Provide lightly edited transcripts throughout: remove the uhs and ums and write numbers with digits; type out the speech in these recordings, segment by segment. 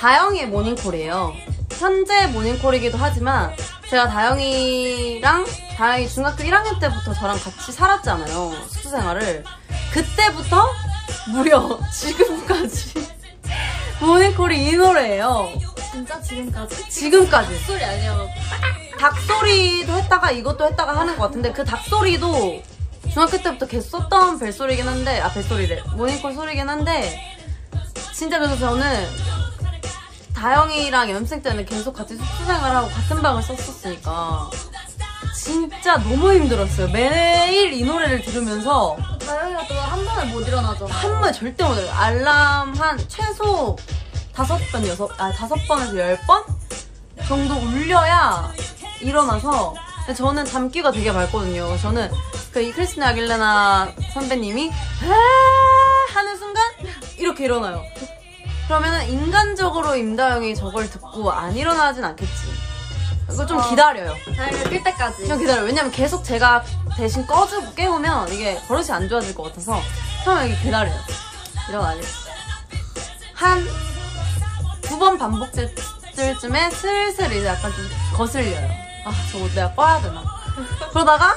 다영이의 모닝콜이에요. 현재 모닝콜이기도 하지만 제가 다영이 중학교 1학년 때부터 저랑 같이 살았잖아요. 숙소 생활을. 그때부터 무려 지금까지 모닝콜이 이 노래예요. 진짜 지금까지? 지금까지. 소리 아니야. 닭소리도 했다가 이것도 했다가 하는 것 같은데 그 닭소리도 중학교 때부터 계속 썼던 벨소리긴 한데 벨소리래. 모닝콜 소리긴 한데 진짜 그래서 저는 다영이랑 연습생 때는 계속 같이 숙소 생활하고 같은 방을 썼었으니까 진짜 너무 힘들었어요. 매일 이 노래를 들으면서 다영이가 또 한 번에 못 일어나잖아. 한 번에 절대 못 일어나요. 알람 한 최소 5번에서 10번 정도 울려야 일어나서. 근데 저는 잠귀가 되게 맑거든요. 저는 그 크리스티나 아길레나 선배님이 하는 순간 이렇게 일어나요. 그러면은 인간적으로 임다영이 저걸 듣고 안 일어나진 않겠지. 그거 좀 기다려요. 다영이가 낄 때까지. 좀 기다려요. 왜냐면 계속 제가 대신 꺼주고 깨우면 이게 버릇이 안 좋아질 것 같아서 처음에 여기 기다려요. 일어나겠지. 한 2번 반복될 쯤에 슬슬 이제 약간 좀 거슬려요. 아, 저거 내가 꺼야 되나? 그러다가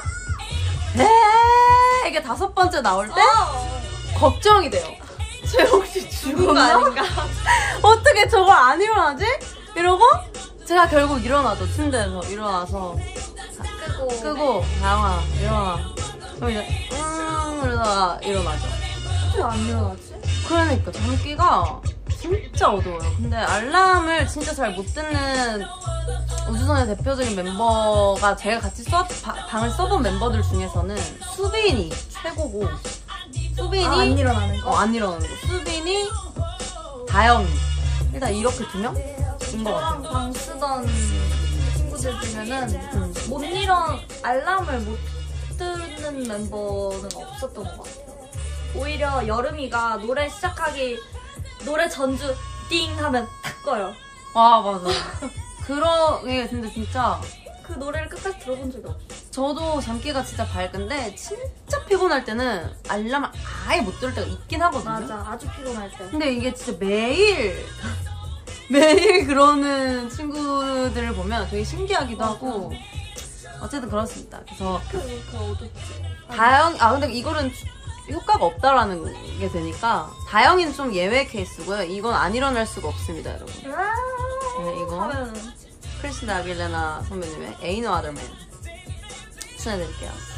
이게 5번째 나올 때 걱정이 돼요. 쟤 혹시 죽은 거 아닌가? 어떻게 저걸 안 일어나지? 이러고 제가 결국 일어나죠. 침대에서 일어나서 끄고 다영아 일어나. 그럼 이제 이러다가 일어나죠. 왜 안 일어나지? 그러니까 잠기가 진짜 어두워요. 근데 알람을 진짜 잘 못 듣는 우주선의 대표적인 멤버가 제가 같이 방을 써본 멤버들 중에서는 수빈이 최고고, 수빈이 안 일어나는 거? 안 일어나는 거. 수빈이, 다영이. 일단 이렇게 2명인 것 같아요. 방 쓰던 친구들 중에는 알람을 못 듣는 멤버는 없었던 것 같아요. 오히려 여름이가 노래 전주 띵 하면 탁 꺼요. 와, 맞아. 그러게, 근데 진짜 그 노래를 끝까지 들어본 적이 없어요. 저도 잠기가 진짜 밝은데 진짜 피곤할 때는 알람을 아예 못 들을 때가 있긴 하거든요. 맞아, 아주 피곤할 때. 근데 이게 진짜 매일 그러는 친구들을 보면 되게 신기하기도 하고 어쨌든 그렇습니다. 그래서 근데 이거는 효과가 없다라는 게 되니까 다영이는 좀 예외 케이스고요. 이건 안 일어날 수가 없습니다, 여러분. 네, 이거 크리스티나 아길레나 선배님의 Ain't No Other Man 추천해드릴게요.